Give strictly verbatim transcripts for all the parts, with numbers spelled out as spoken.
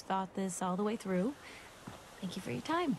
thought this all the way through. Thank you for your time.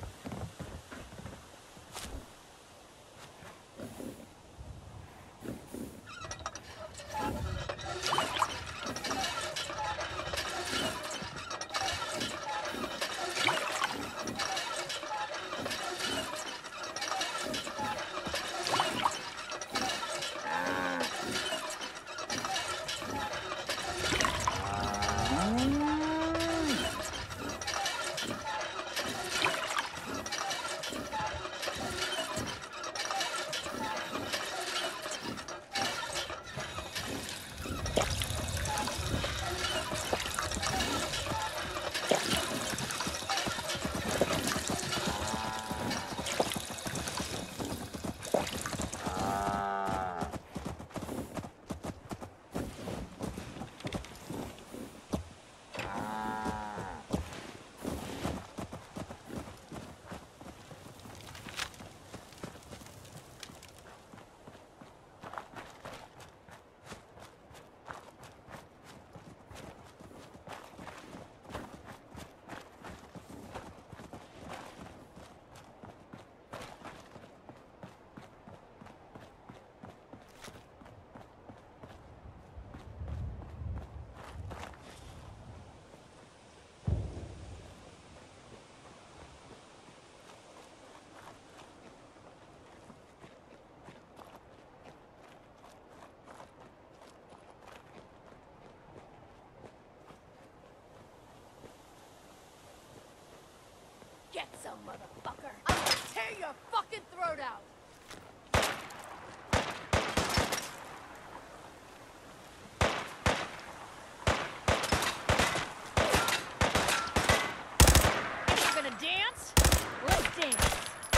Get some, motherfucker! I'm gonna tear your fucking throat out! You're gonna dance? Let's dance!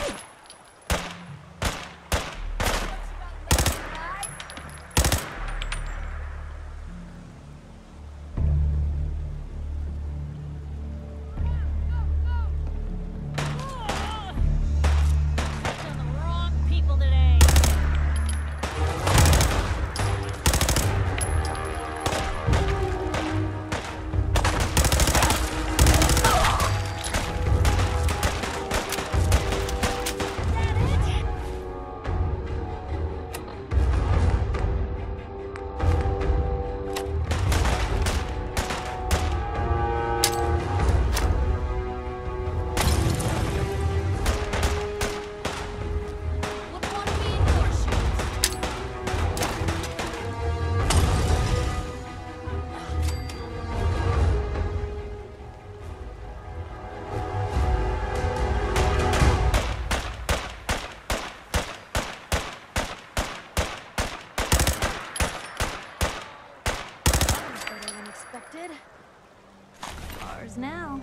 Ours now.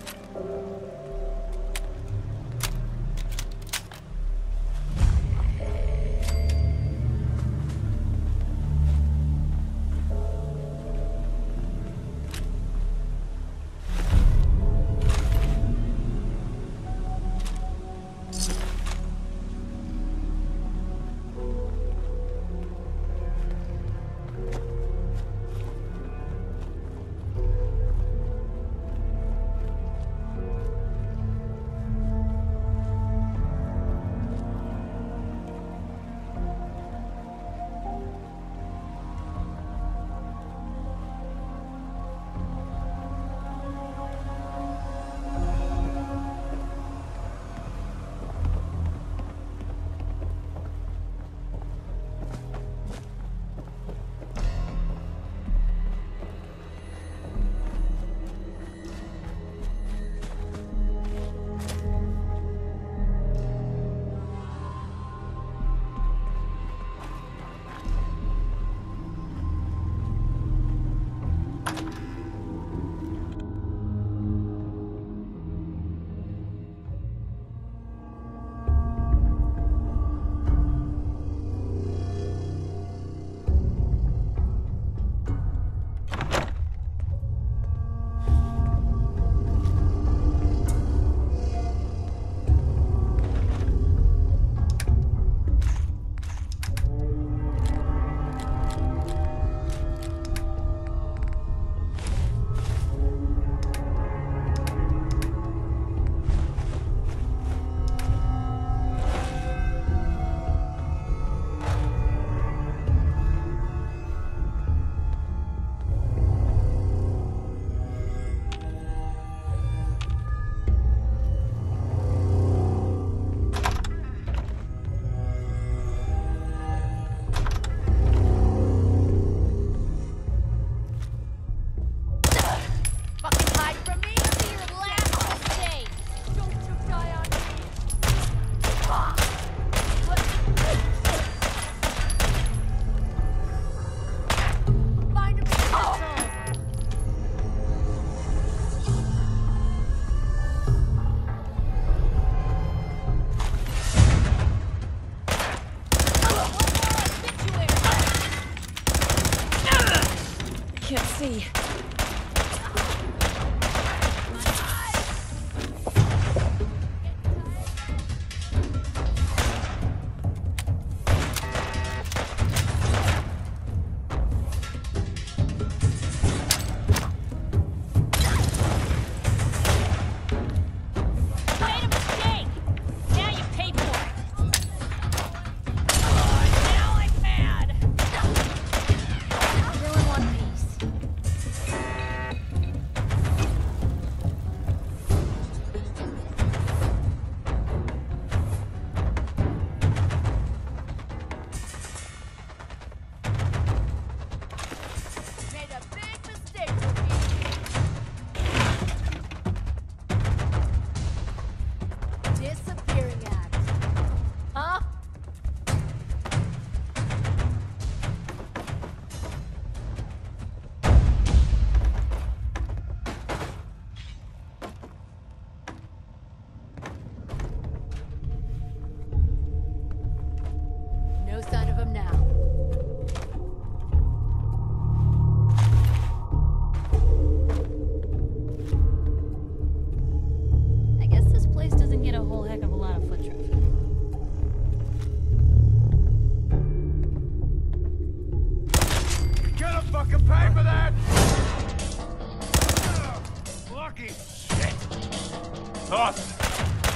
fucking shit! Toss it.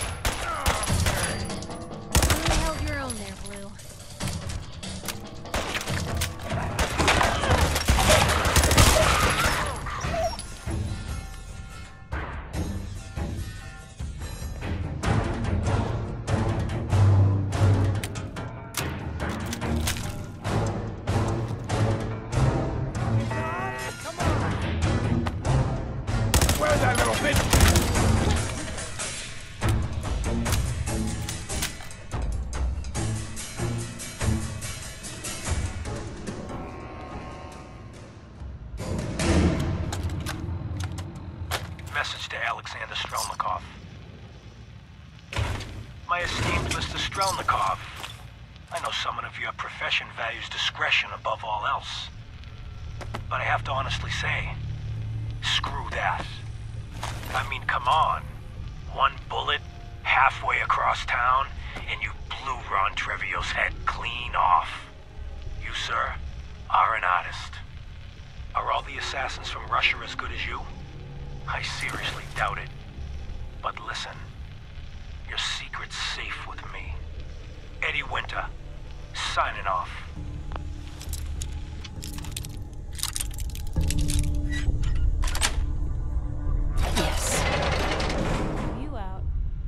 You held your own there, Blue. Where's that little bitch? Message to Alexander Strelnikov. My esteemed Mister Strelnikov, I know someone of your profession values discretion above all else. But I have to honestly say, screw that. I mean, come on. One bullet, halfway across town, and you blew Ron Treviot's head clean off. You, sir, are an artist. Are all the assassins from Russia as good as you? I seriously doubt it. But listen, your secret's safe with me. Eddie Winter, signing off. Yes. You out.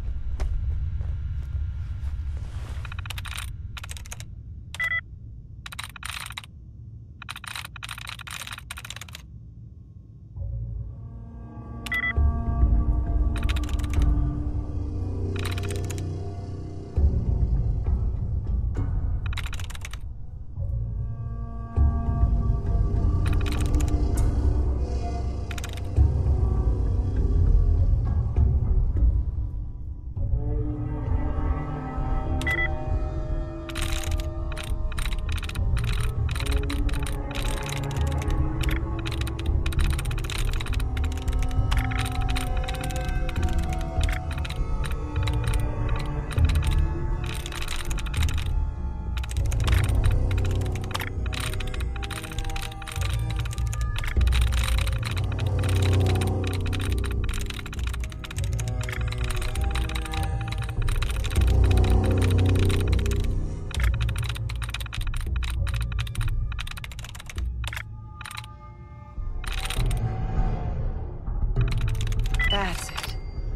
That's it.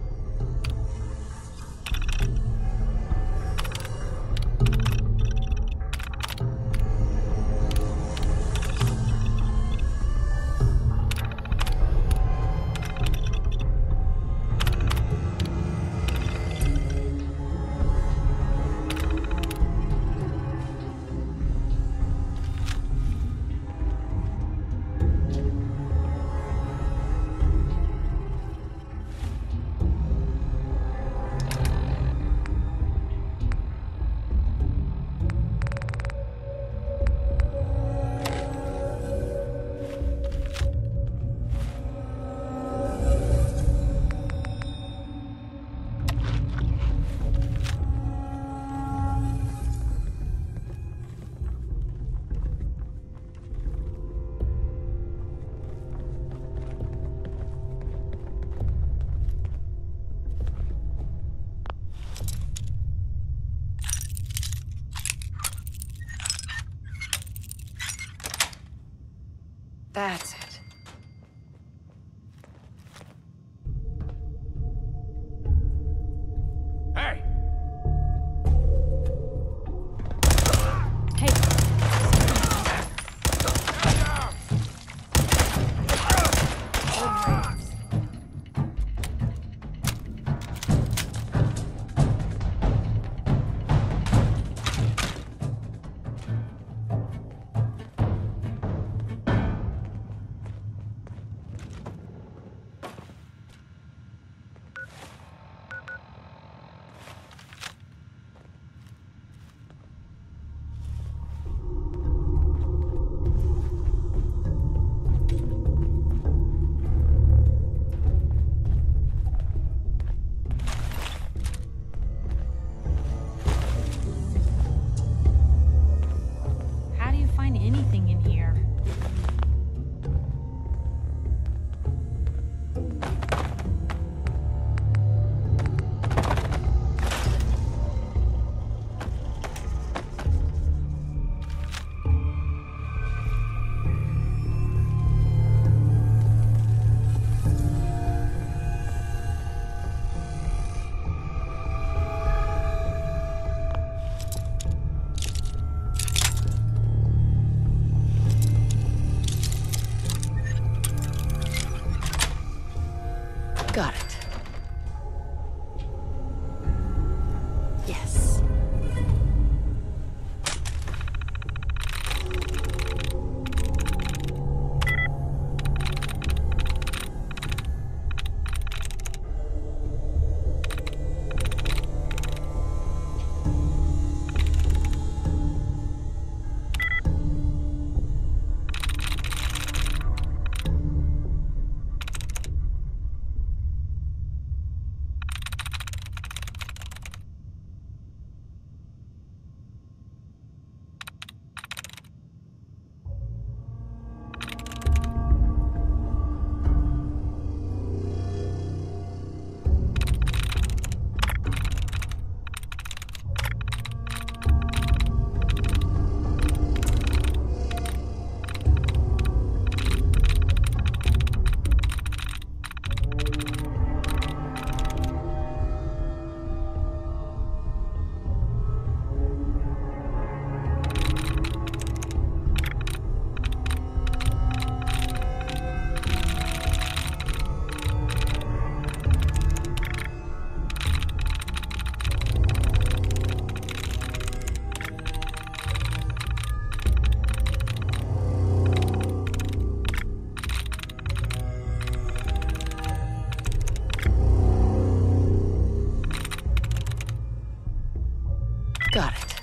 That's it. Hey! Hey, Get down! Got it.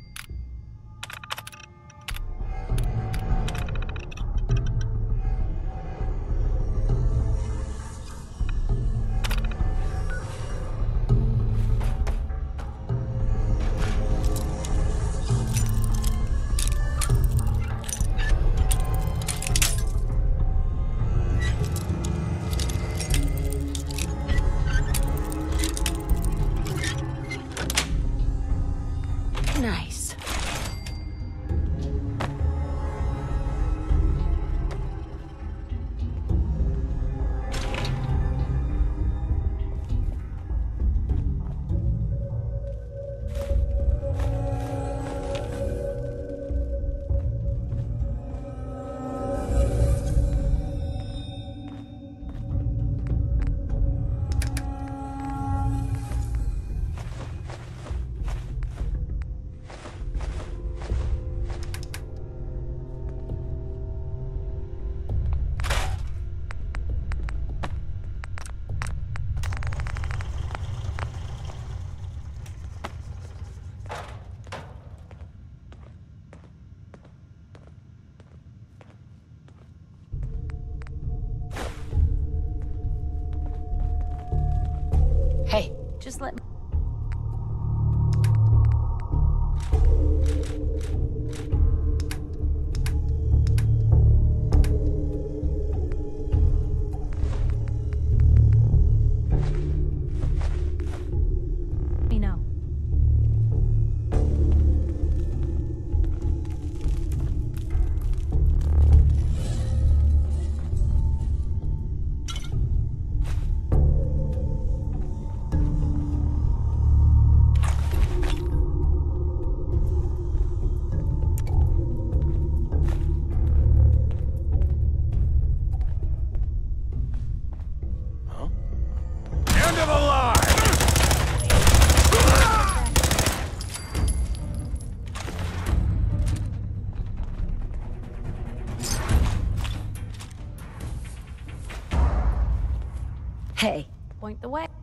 Nice. Hey, just let me... me know. End of the line! Hey, point the way.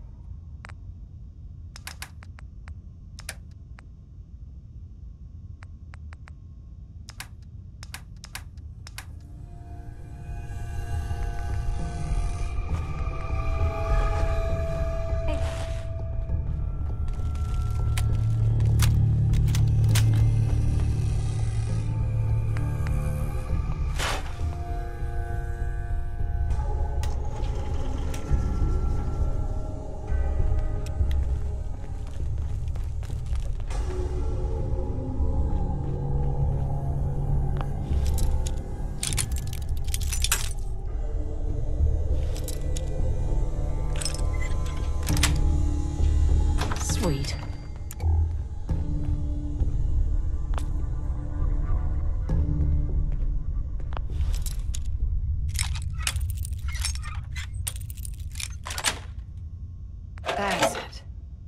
Sweet. That's it.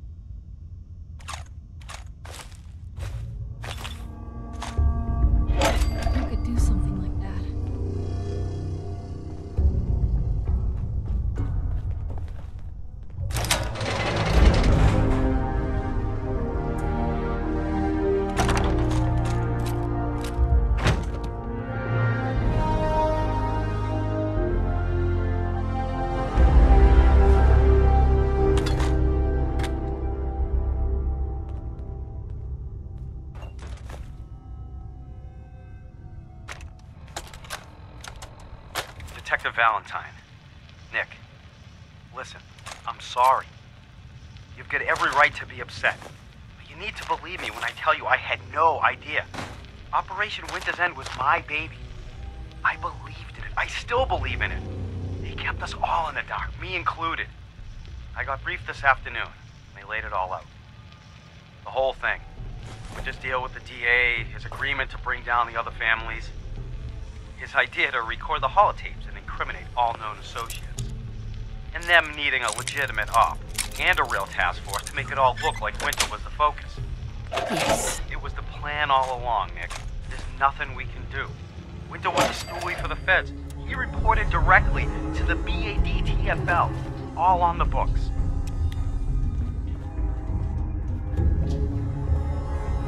You could do something like that. Detective Valentine. Nick, listen, I'm sorry. You've got every right to be upset. But you need to believe me when I tell you I had no idea. Operation Winter's End was my baby. I believed in it. I still believe in it. They kept us all in the dark, me included. I got briefed this afternoon. They laid it all out. The whole thing. Winter's deal with the D A, his agreement to bring down the other families, his idea to record the holotapes and incriminate all known associates, and them needing a legitimate op and a real task force to make it all look like Winter was the focus. Yes. It was the plan all along, Nick. There's nothing we can do. Winter was a stoolie for the feds. He reported directly to the B A D T F L, all on the books.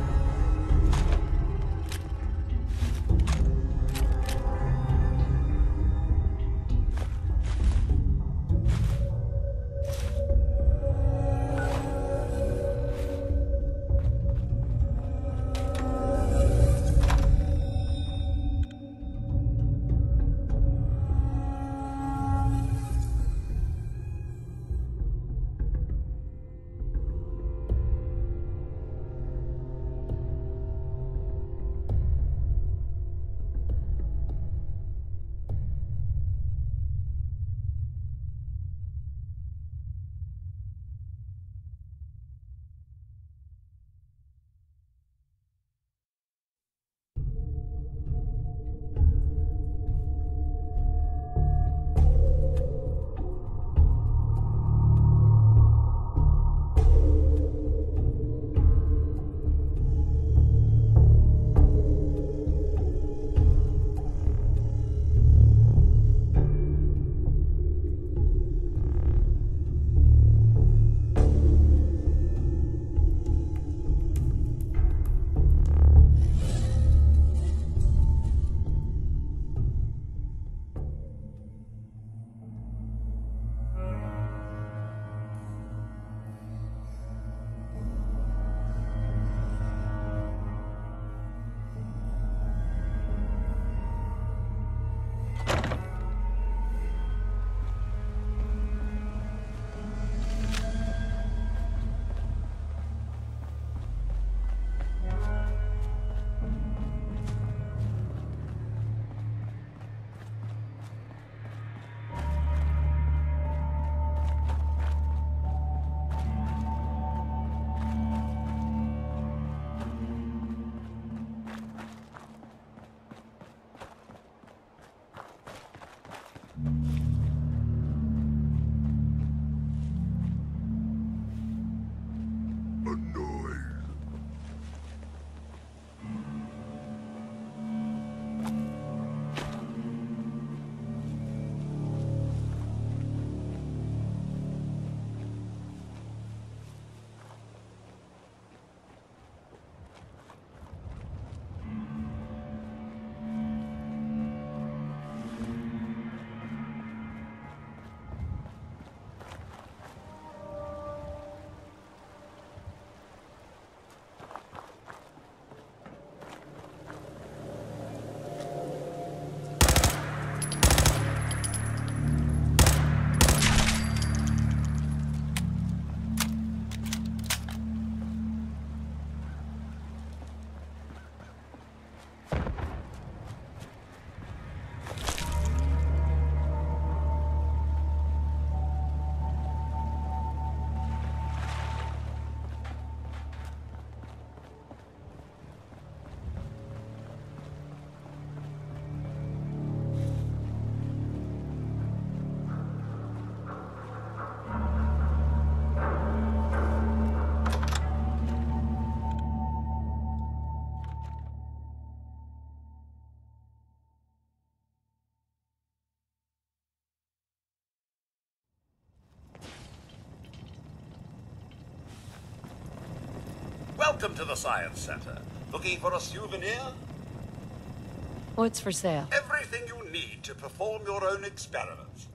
Welcome to the Science Center. Looking for a souvenir? What's for sale? Everything you need to perform your own experiments.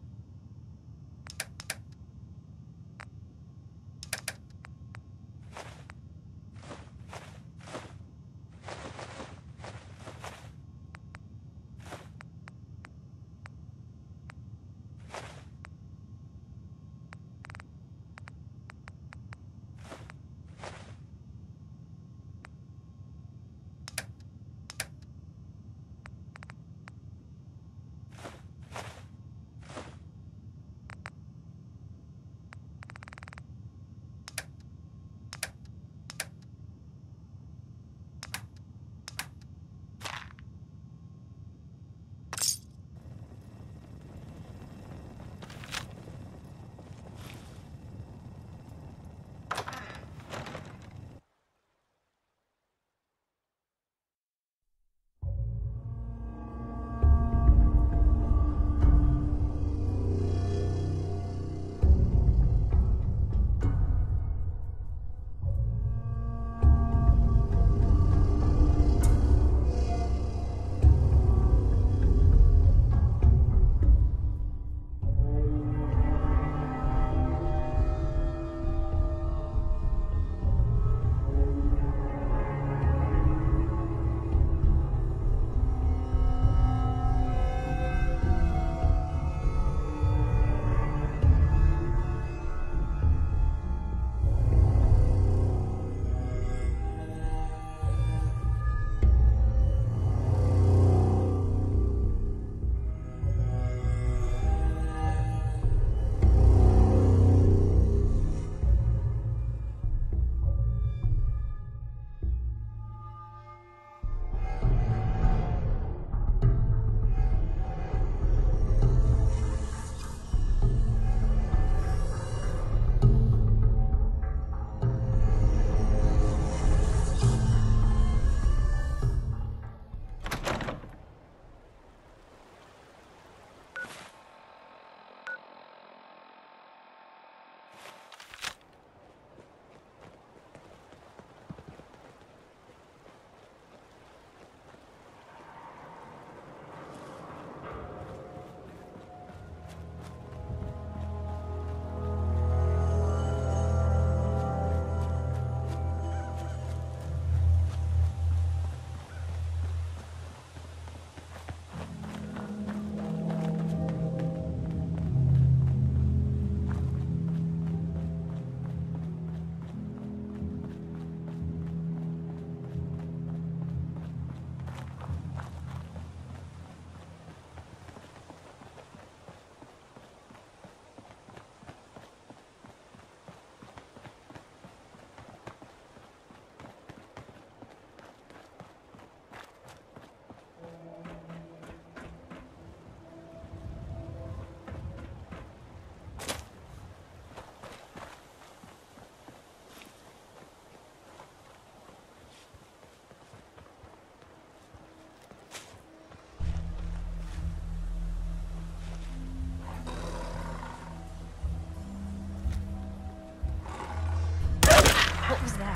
What was that?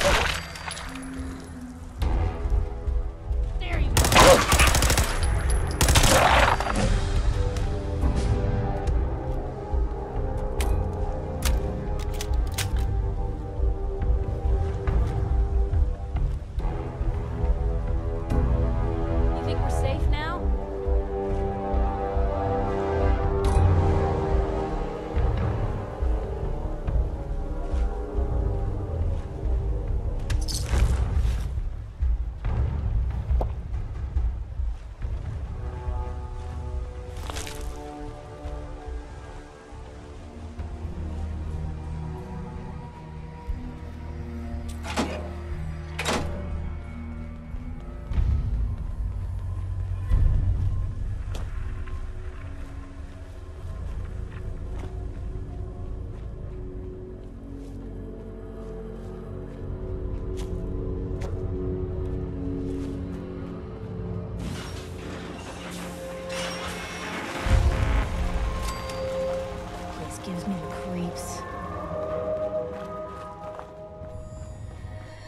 There you go. You think we're safe now? Gives me the creeps.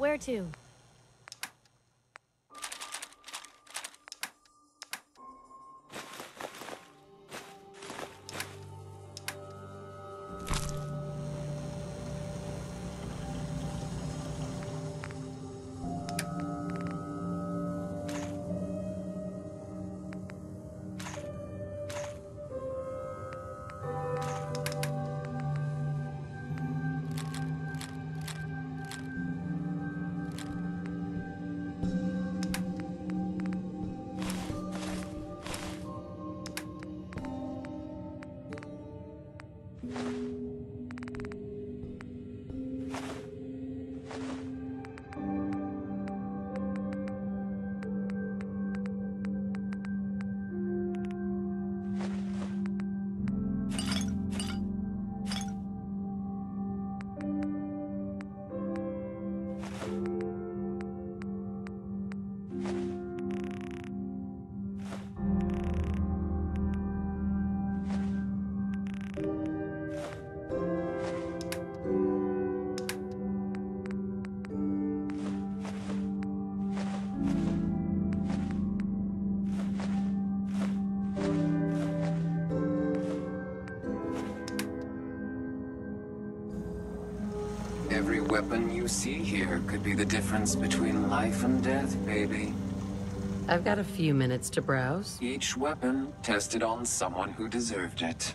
Where to? Every weapon you see here could be the difference between life and death, baby. I've got a few minutes to browse. Each weapon tested on someone who deserved it.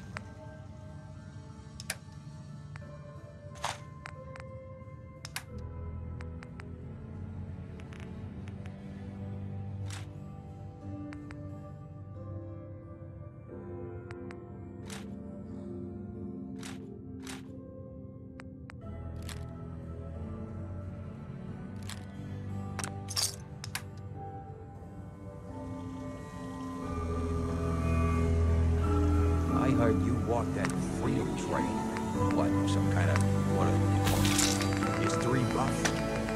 I heard you walk that freedom trail. What, some kind of, what are you call it? History buff?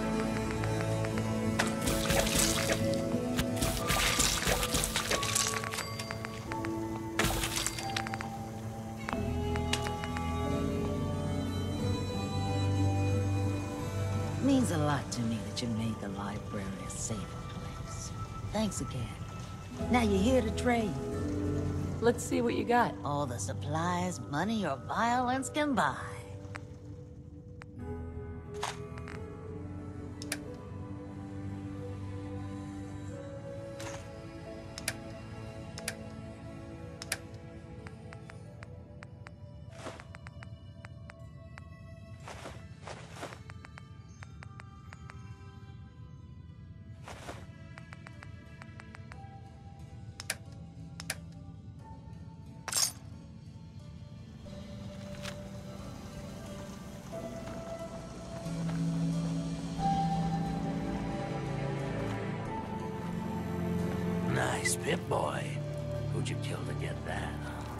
Means a lot to me that you made the library a safer place. Thanks again. Now you're here to trade. Let's see what you got. All the supplies, money, or violence can buy. Nice pip boy. Who'd you kill to get that?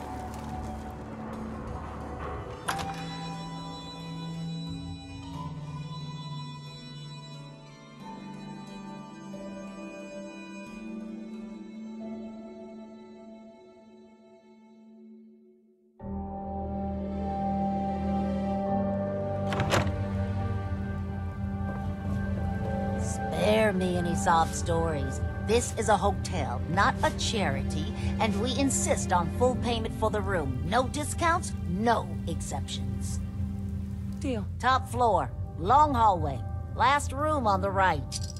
Spare me any sob stories. This is a hotel, not a charity, and we insist on full payment for the room. No discounts, no exceptions. Deal. Top floor, long hallway, last room on the right.